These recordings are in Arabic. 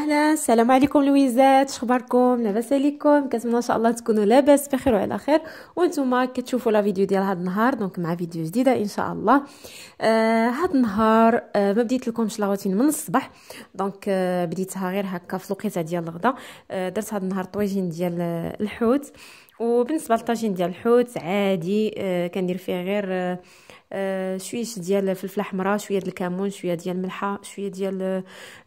اهلا السلام عليكم لويزات، شخباركم؟ لاباس عليكم؟ كنتمنى ان شاء الله تكونوا لاباس بخير وعلى خير. وانتم كتشوفوا لا فيديو ديال هذا النهار، دونك مع فيديو جديده ان شاء الله. هذا النهار ما بديت لكمش لا روتين من الصباح، دونك بديتها غير هكا في الوقيته ديال الغدا. درت هذا النهار طويجين ديال الحوت. وبالنسبه للطاجين ديال الحوت عادي، كندير فيه غير شويش ديال الفلفله حمراء، شويه ديال الكمون، شويه ديال الملحه، شويه ديال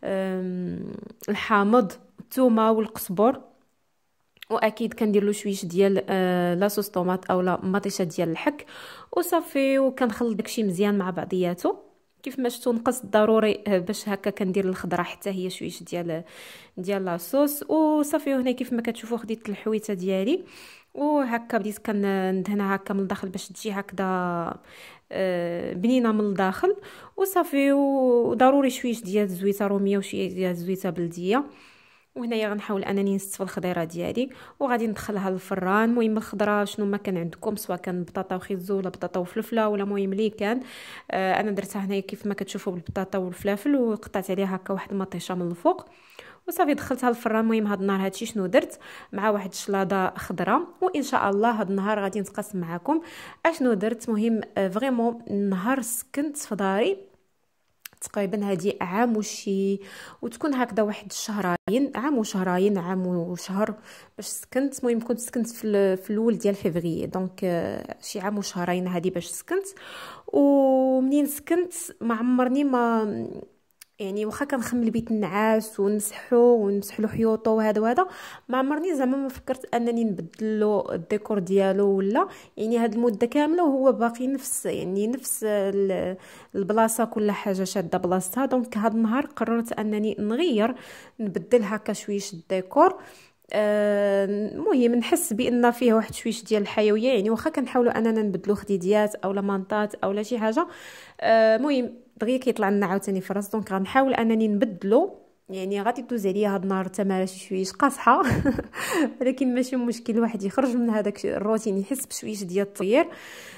الحامض، الثومه والقزبر. واكيد كندير له شويش ديال لاصوص طوماط او لا مطيشه ديال الحك وصافي. وكنخلط داكشي مزيان مع بعضياته كيف ما شفتوا. نقص ضروري باش هكا كندير الخضره حتى هي شويش ديال لاصوص وصافي. وهنا كيف ما كتشوفوا خديت الحويته ديالي وهكا بديت كندهنها هكا من الداخل باش تجي هكذا بنينه من الداخل وصافي. وضروري شويش ديال الزويته روميه وشويه ديال الزويته بلديه. وهنايا غنحاول انني نستف الخضيره ديالي وغادي ندخلها للفران. المهم الخضره شنو ما كان عندكم، سواء كان بطاطا وخيزو ولا بطاطا وفلفله ولا المهم اللي كان. انا درتها هنايا كيف ما كتشوفوا بالبطاطا والفلافل وقطعت عليها هكا واحد المطيشه من الفوق وصافي دخلتها للفران. المهم هذا النهار هادشي شنو درت مع واحد الشلاضه خضراء. وان شاء الله هذا النهار غادي نتقاسم معكم اشنو درت. مهم فريمون النهار سكنت في داري تقريبا هادي عام وشي، وتكون هكذا واحد الشهرين، عام وشهرين، عام وشهر باش سكنت. المهم كنت سكنت في الاول ديال فيفري، دونك شي عام وشهرين هادي باش سكنت. ومنين سكنت ما عمرني ما يعني واخا كنخمم البيت النعاس ونمسحو له حيوطو وهذا ما عمرني زعما ما فكرت انني نبدل له الديكور ديالو ولا يعني هاد المده كامله وهو باقي نفس البلاصه، كل حاجه شاده بلاصتها. دونك هاد النهار قررت انني نبدل هكا شويش الديكور. المهم نحس بان فيه واحد شويش ديال الحيويه، يعني واخا كنحاولوا اننا نبدلو خديديات اولا مانطات اولا شي حاجه. المهم دغيا كيطلع لنا عاوتاني في الراس، دونك غنحاول انني نبدلو. يعني غادي دوز عليا هاد النهار تما شي شويش قاصحه ولكن ماشي مشكل، الواحد يخرج من هذاك الروتين يحس بشويش ديال التغيير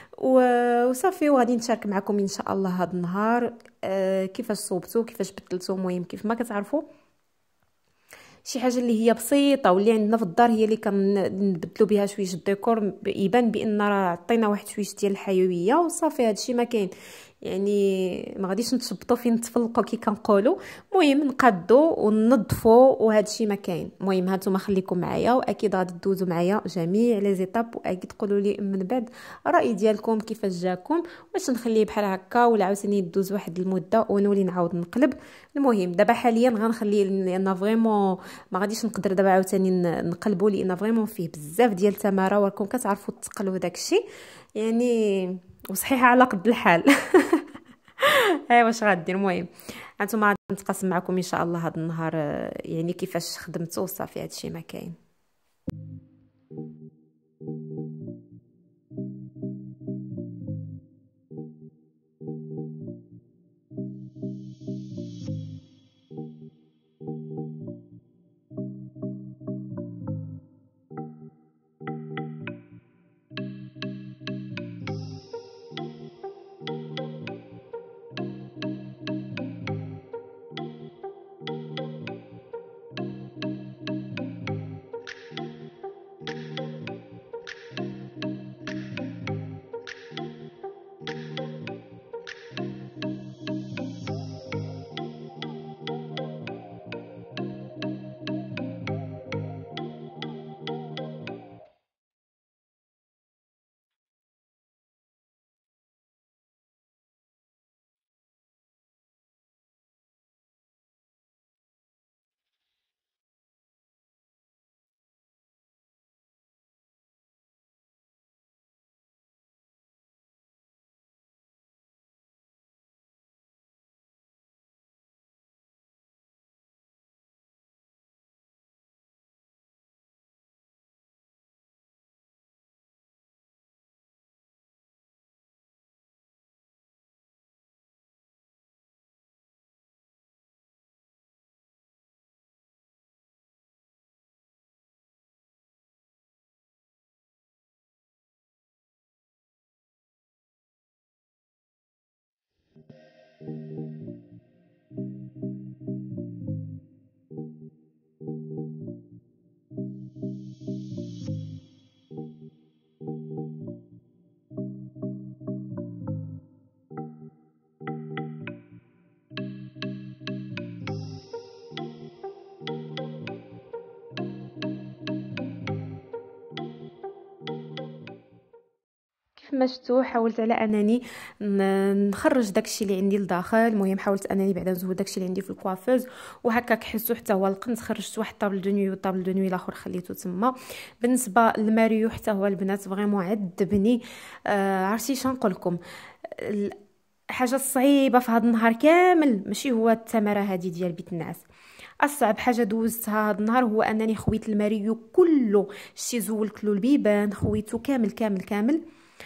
وصافي. وغادي نشارك معكم ان شاء الله هاد النهار كيفاش صوبتو كيفاش بدلتو. المهم كيف ما كتعرفوا شي حاجه اللي هي بسيطه واللي عندنا في الدار هي اللي كنبدلوا بها شويش الديكور، يبان بان راه عطينا واحد شويش ديال الحيويه وصافي. هادشي ما كاين، يعني ما غاديش نتشبطوا فين نتفلقوا كي كنقولوا. المهم نقادوا وننظفوا وهادشي ما كاين. المهم هانتوما خليكم معايا واكيد غادي تدوزوا معايا جميع لي زيتاب، واكيد تقولوا لي من بعد الراي ديالكم كيفاش جاكم، واش نخليه بحال هكا ولا عاوتاني يدوز واحد المده ونولي نعاود نقلب. المهم دابا حاليا غنخليه لان فريمون ما غاديش نقدر دابا عاوتاني نقلبوا لان فريمون فيه بزاف ديال التماره، وراكم كتعرفوا تقلوا داكشي يعني وصحيحه على قد الحال ايوا واش غادير. المهم هانتوما غادي نتقاسم معكم ان شاء الله هذا النهار يعني كيفاش خدمته وصافي. هادشي ما كاين. كيف ما شفتوا حاولت على انني نخرج داكشي اللي عندي لداخل. المهم حاولت انني بعدا نزول داكشي اللي عندي في الكوافوز، وهكاك حسوا حتى هو القنت. خرجت واحد طابل دو نوي والطابل دو نوي الاخر خليته تما. بالنسبه للماريو حتى هو البنات فريمون عذبني. عرفتي شنقول لكم، الحاجه الصعيبه في هذا النهار كامل ماشي هو التماره هذه ديال بيت النعاس. اصعب حاجه دوزتها هذا النهار هو انني خويت الماريو كله. شتي زولت له البيبان، خويته كامل كامل كامل.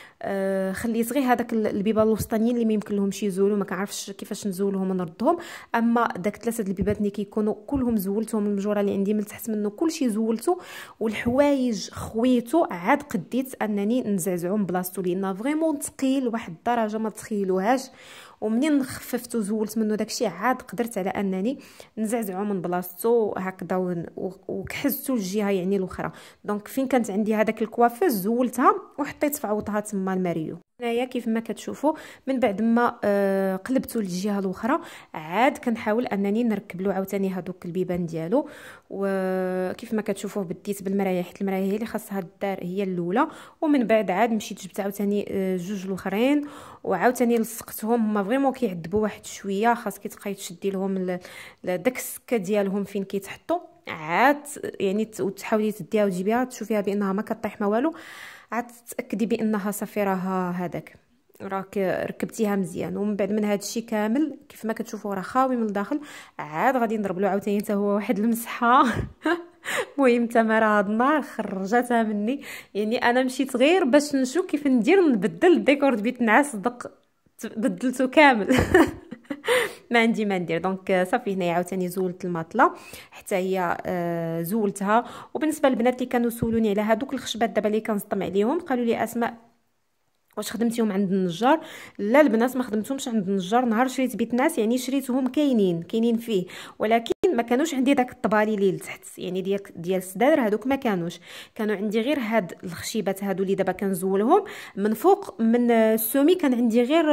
خليت غير هذاك البيبان الوسطانيين اللي ما يمكن لهمش يزولوا، ما كنعرفش كيفاش نزولهم ونردهم. اما داك ثلاثه البيبات اللي كيكونوا كلهم زولتهم، المجوره اللي عندي من تحت منه كلشي زولته، والحوايج خويته. عاد قديت انني نزعزعو من بلاصتو لان فريمون ثقيل واحد الدرجه ما تخيلوهاش. ومنين خففت وزولت منه داكشي عاد قدرت على انني نزعزعو من بلاصتو هكذا، وكحزتو الجهه يعني الاخرى. دونك فين كانت عندي هذاك الكوافوز زولتها وحطيت في عوضها تما الماريو. هنايا كيف ما كتشوفوا من بعد ما قلبته للجهه الاخرى عاد كنحاول انني نركب له عاوتاني هذوك البيبان ديالو. وكيف ما كتشوفوا بديت بالمرايه، حيت المرايه هي اللي خاصها دار هي الاولى، ومن بعد عاد مشيت جبت عاوتاني جوج الاخرين وعاوتاني لصقتهم. هما فريمون كيعذبوا واحد شويه، خاصك تبقاي تشدي لهم داك السكه ديالهم فين كيتحطوا. عاد يعني وتحاولي تديها وتجيبيها تشوفيها بانها ما كطيح ما والو، عاد تاكدي بانها صافي راه هذاك راك ركبتيها مزيان. ومن بعد من هذا الشيء كامل كيف ما كتشوفوا راه خاوي من الداخل، عاد غادي نضرب له عاوتاني حتى هو واحد المسحه. المهم تماره هاد النهار خرجتها مني. يعني انا مشيت غير باش نشوف كيف ندير نبدل الديكور بيت النعاس، صدق بدلته كامل. ما عندي ما ندير. دونك صافي هنايا عاوتاني زولت الماطله حتى هي زولتها. وبالنسبه للبنات اللي كانوا سولوني على هذوك الخشبات دابا اللي كنصطم عليهم، قالوا لي اسماء واش خدمتيهم عند النجار؟ لا البنات ما خدمتهمش عند النجار. نهار شريت بيت الناس يعني شريتهم كاينين فيه، ولكن ما كانوش عندي داك الطبالي اللي لتحت يعني ديال السدادر، هذوك ما كانوا عندي غير هاد الخشيبات هادو اللي دابا كنزولهم من فوق. من السومي كان عندي غير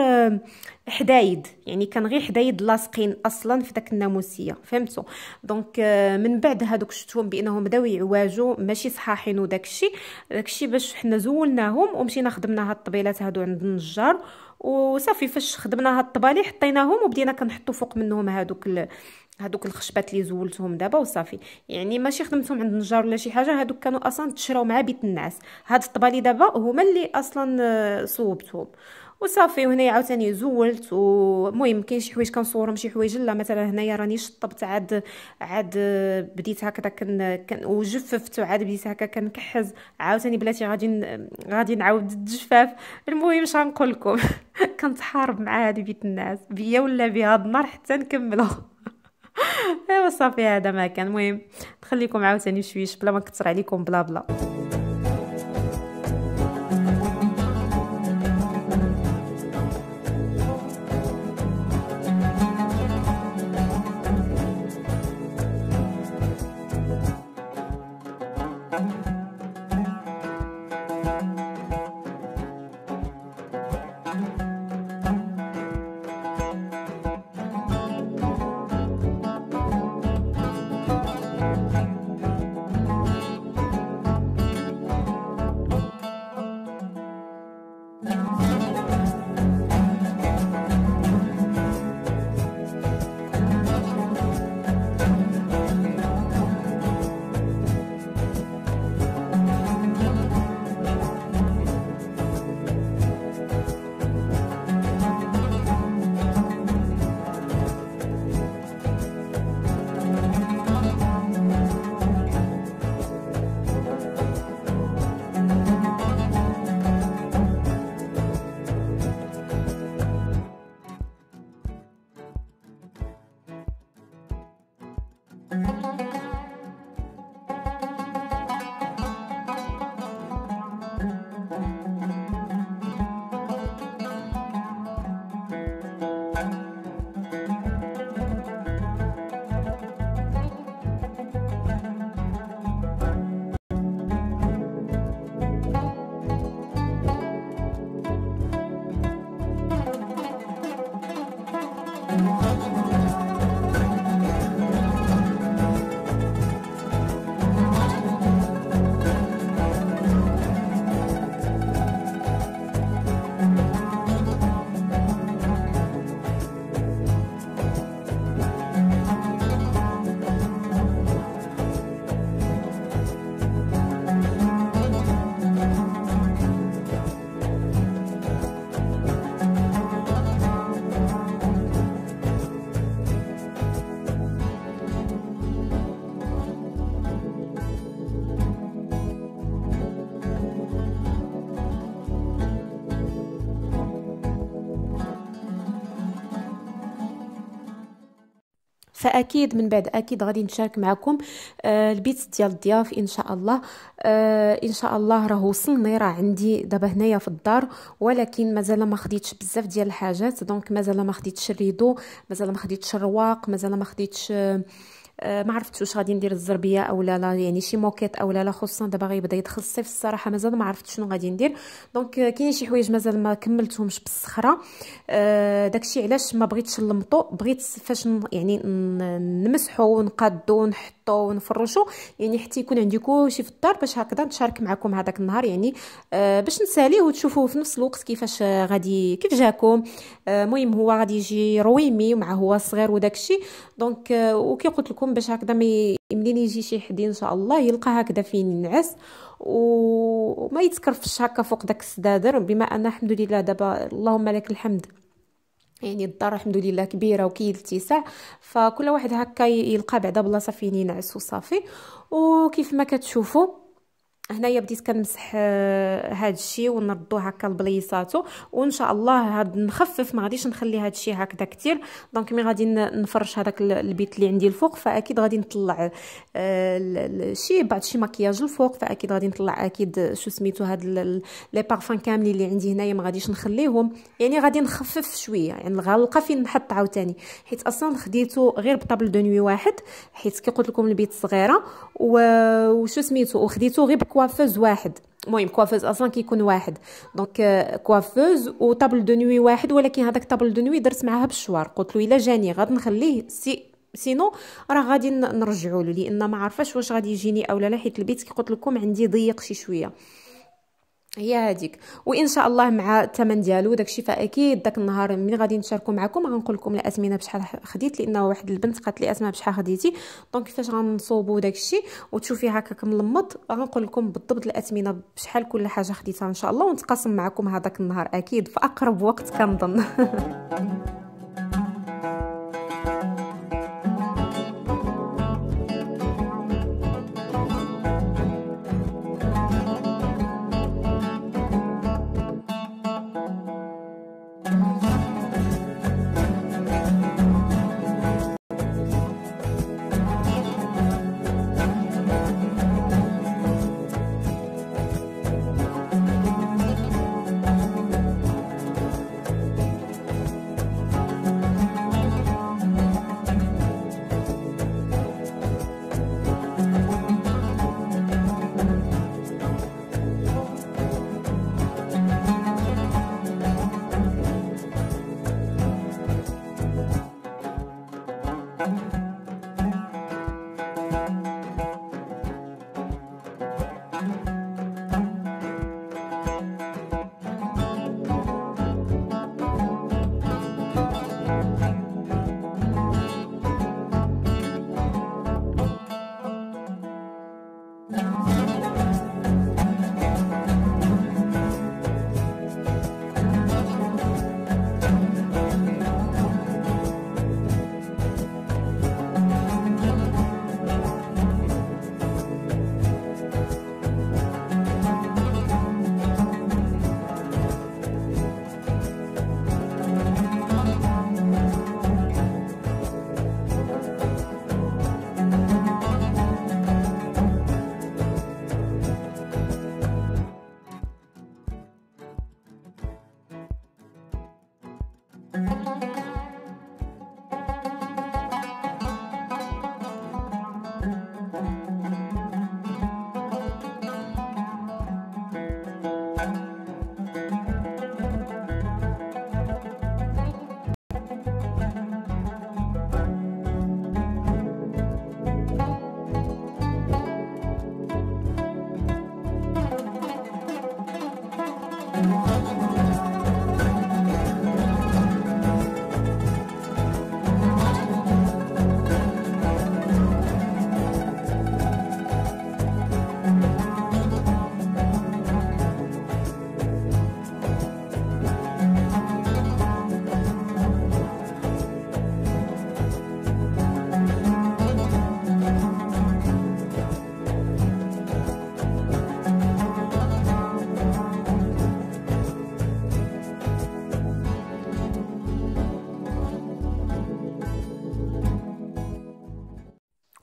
حدايد، يعني كان غير حدايد لاصقين اصلا في داك الناموسيه، فهمتوا؟ دونك من بعد هادوك شفتهم بانهم بداو يعواجوا ماشي صحاحين، وداكشي باش حنا زولناهم ومشينا خدمنا هاد الطبيلات هادو عند النجار وصافي. فاش خدمنا هاد الطبالي حطيناهم وبدينا كنحطوا فوق منهم هادوك الخشبات اللي زولتهم دابا وصافي. يعني ماشي خدمتهم عند النجار ولا شي حاجه، هادوك كانوا اصلا تشراو مع بيت النعاس. هاد الطبالي دابا هما اللي اصلا صوبتهم وصافي. وهنايا عاوتاني زولت. ومهم كاين شي حوايج كنصورهم شي حوايج لا. مثلا هنايا راني شطبت عاد بديت هكذا وجففت وعاد بديت هكا كنكحز. عاوتاني بلاتي غادي نعاود الجفاف. المهم اش غنقول لكم. كنتحارب مع هذه بيت الناس بيا ولا بها هاد النهار حتى نكملوا. ايوا صافي هذا ما كان. المهم نخليكم عاوتاني شويش بلا ما نكثر عليكم بلا بلا. فاكيد من بعد اكيد غادي نشارك معكم البيت ديال الضياف ان شاء الله. ان شاء الله راه وصلني، راه عندي دابا هنايا في الدار، ولكن مازال ما خديتش بزاف ديال الحاجات. دونك مازال ما خديتش الريدو، مازال ما خديتش الرواق، مازال ما خديتش ما عرفتش واش غادي ندير الزربيه او لا يعني شي موكيت او لا، خصوصا دابا غيبدا يدخل الصيف الصراحه مازال ما عرفت شنو غادي ندير. دونك كاين شي حوايج مازال ما كملتهمش بالصخره. داكشي علاش ما بغيتش نلمطو، بغيت فاش يعني نمسحو ونقادو ونحطو ونفرشو، يعني حتى يكون عندي كلشي في الدار باش هكذا نشارك معكم هذاك النهار، يعني باش نساليه وتشوفوه في نفس الوقت كيفاش غادي كيف جاكم. المهم هو غادي يجي رويمي ومع هو صغير وداكشي. دونك وكي قلت لكم باش هكذا منين يجي شي حد ان شاء الله يلقى هكذا فين ينعس وما يتكرفش هكا فوق داك السدادر، بما ان الحمد لله دابا اللهم لك الحمد يعني الدار الحمد لله كبيره وكاين الاتساع، فكل واحد هكا يلقى بعدا بلاصه فين ينعس وصافي. وكيف ما كتشوفوا هنايا بديت كنمسح هاد الشيء ونردو هكا لبليصاتو، وان شاء الله هاد نخفف، ما غاديش نخلي هاد الشيء هكذا كتير. دونك مي غادي نفرش هذاك البيت اللي عندي الفوق، فاكيد غادي نطلع بعض شي مكياج الفوق، فاكيد غادي نطلع اكيد شو سميتو هاد لي بارفان كاملين اللي عندي هنايا ما غاديش نخليهم، يعني غادي نخفف شويه، يعني غنلقى فين نحط عاوتاني، حيت اصلا خديته غير بطابل دو نوي واحد، حيت كي قلت لكم البيت صغيره وشو سميتو وخديته غير كوافوز واحد. المهم كوافوز اصلا كيكون واحد، دونك كوافوز وطابل دو نوي واحد، ولكن هذاك طابل دو نوي درت معاها بالشوار، قلت له الا جاني غادي نخليه سينو راه غادي نرجعوا له، لان ما عارفاش واش غادي يجيني او لا، حيت البيت كي قلت لكم عندي ضيق شي شويه، هي هذيك. وان شاء الله مع الثمن ديالو داكشي، فاكيد داك النهار ملي غادي نشاركوا معكم غنقول لكم الاثمنه بشحال خديت، لان واحد البنت قالت لي اسماء بشحال خديتي. دونك كيفاش غنصوبوا داكشي وتشوفي هكاك ملمط، غنقول لكم بالضبط الاثمنه بشحال كل حاجه خديتها ان شاء الله، ونتقاسم معكم هذاك النهار اكيد في اقرب وقت كنظن.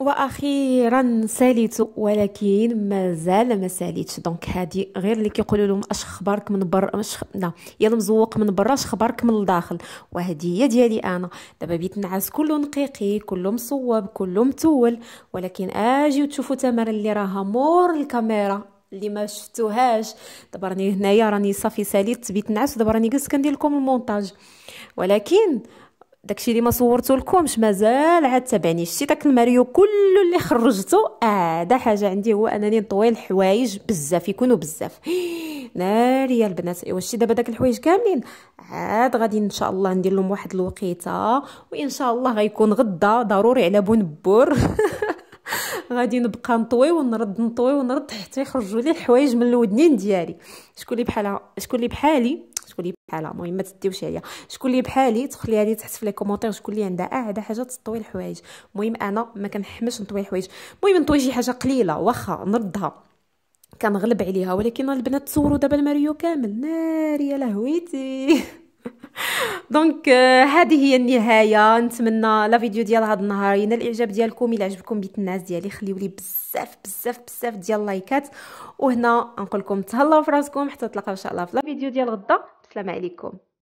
واخيرا ساليتو، ولكن مازال ما ساليتش. دونك هادي غير اللي كيقولوا لهم اش خبارك من برا، لا يا المزوق من برا اش خبارك من الداخل. وهذه هي ديالي انا. دابا بيت النعاس كله نقيقي، كله مصوب، كله متول، ولكن اجيو تشوفوا تمارين اللي راها مور الكاميرا اللي ما شفتوهاش. دابا راني هنايا راني صافي ساليت بيت النعاس، ودابا راني جالس كندير لكم المونتاج. ولكن داكشي اللي ما صورته لكمش مازال عاد تابعني. شتي داك الماريو كله اللي خرجته، دا حاجه عندي هو انني نطوي الحوايج بزاف، يكونوا بزاف. ناري يا البنات. ايوا شتي دابا داك الحوايج كاملين عاد غادي ان شاء الله ندير لهم واحد الوقيته، وان شاء الله غيكون غدا ضروري على بونبور. غادي نبقى نطوي ونرد، نطوي ونرد حتى يخرجوا لي الحوايج من الودنين ديالي. شكون اللي بحالها، شكون اللي بحالي، شكون اللي بحالها، المهم ما تديوش عليا. شكون اللي بحالي تخليها لي تحت في لي كومونتير، شكون اللي عندها اعاده حاجه تطوي الحوايج. المهم انا ما كنحمش نطوي الحوايج، المهم نطوي شي حاجه قليله واخا نردها كنغلب عليها. ولكن البنات تصوروا دابا الماريو كامل، ناري يا لهويتي. دونك هذه هي النهايه. نتمنى لا فيديو ديال هذا النهار ينال الاعجاب ديالكم. الا عجبكم بيت الناس ديالي خليو لي بزاف بزاف بزاف ديال اللايكات. وهنا نقول لكم تهلاو في راسكم حتى نتلاقاو ان شاء الله في لا فيديو ديال غدا. السلام عليكم.